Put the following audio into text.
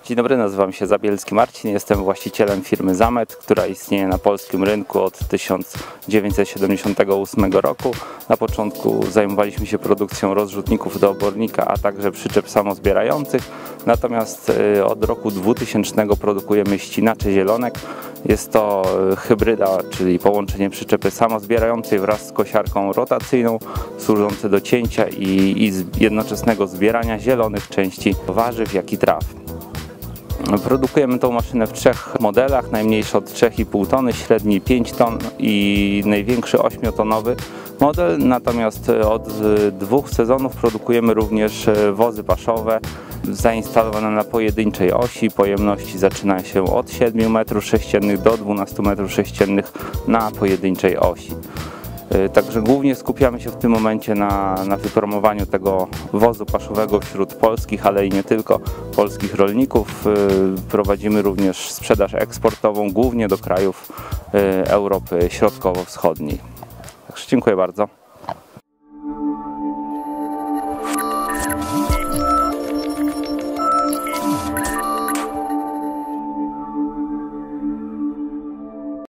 Dzień dobry, nazywam się Zabielski Marcin, jestem właścicielem firmy Zamet, która istnieje na polskim rynku od 1978 roku. Na początku zajmowaliśmy się produkcją rozrzutników do obornika, a także przyczep samozbierających. Natomiast od roku 2000 produkujemy ścinacze zielonek. Jest to hybryda, czyli połączenie przyczepy samozbierającej wraz z kosiarką rotacyjną, służące do cięcia i jednoczesnego zbierania zielonych części warzyw, jak i traw. Produkujemy tą maszynę w trzech modelach, najmniejszy od 3,5 tony, średni 5 ton i największy 8-tonowy model. Natomiast od 2 sezonów produkujemy również wozy paszowe zainstalowane na pojedynczej osi. Pojemności zaczynają się od 7 m3 do 12 m3 na pojedynczej osi. Także głównie skupiamy się w tym momencie na wypromowaniu tego wozu paszowego wśród polskich, ale i nie tylko polskich rolników. Prowadzimy również sprzedaż eksportową, głównie do krajów Europy Środkowo-Wschodniej. Także dziękuję bardzo.